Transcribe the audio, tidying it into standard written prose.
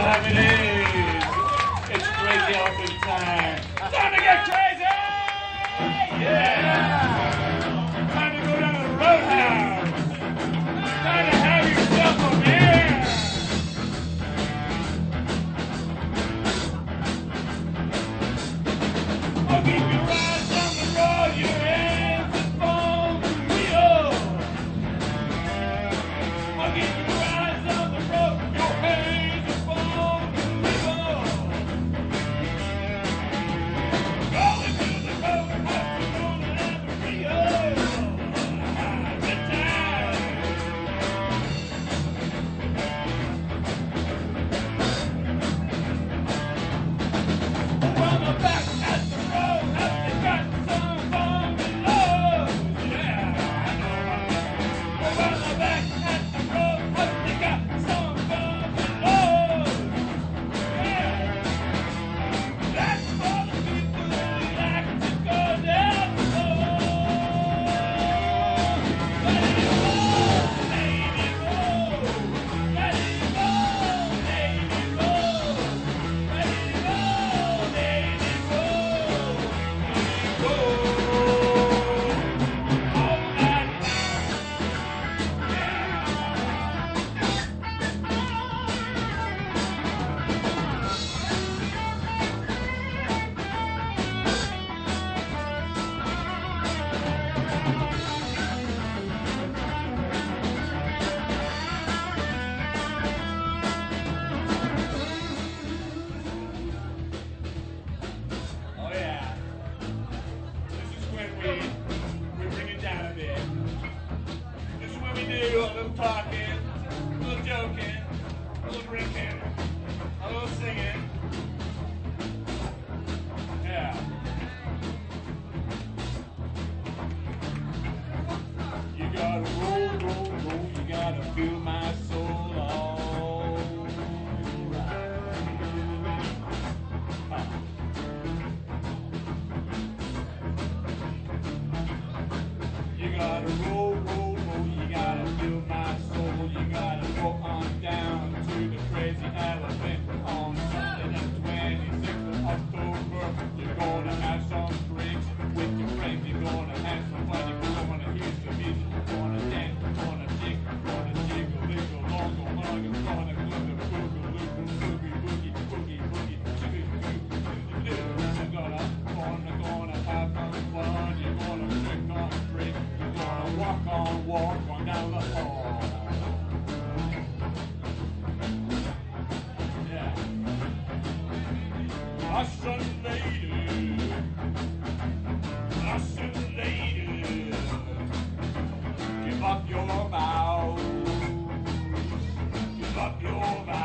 time it is. It's crazy outfit time. Time to get crazy! Yeah! Time to go down to the roadhouse. Time to have yourself a beer. I'll keep your eyes down the road, your hands and phones and wheels. I'll keep your eyes on the road, your hands and phones and wheels. Going to the roadhouse, we're gonna have a real good time. From the back at the roadhouse, they got some bungalows. Yeah, I know. From the back at the roadhouse, they got some bungalows. Yeah, that's for the people who like to go down low. Let it roll, baby, roll. Let it roll, baby, roll. Let it roll, baby, roll. Roll all night long. Oh yeah. This is when we bring it down a bit. This is when we do a little talking, a little joking, a little drinking, a little singing. Yeah. You gotta roll, roll, roll. You gotta feel my soul all right. You gotta roll, roll, roll. You gotta feel my soul. You gotta go on down to the Crazy Elephant on Sunday the 26th of October. You're gonna have some drinks with your friends. You're gonna have some fun. You're gonna hear some music. You're gonna dance. You're gonna shake. You're gonna jiggle, wiggle, longo, long. You're gonna boogie, boogie, boogie, boogie, boogie, boogie, boogie, boogie, boogie. You're gonna have some fun. You're gonna drink on drink. You're gonna walk on down the hall. Yeah. Russian lady, give up your vows, give up your vows.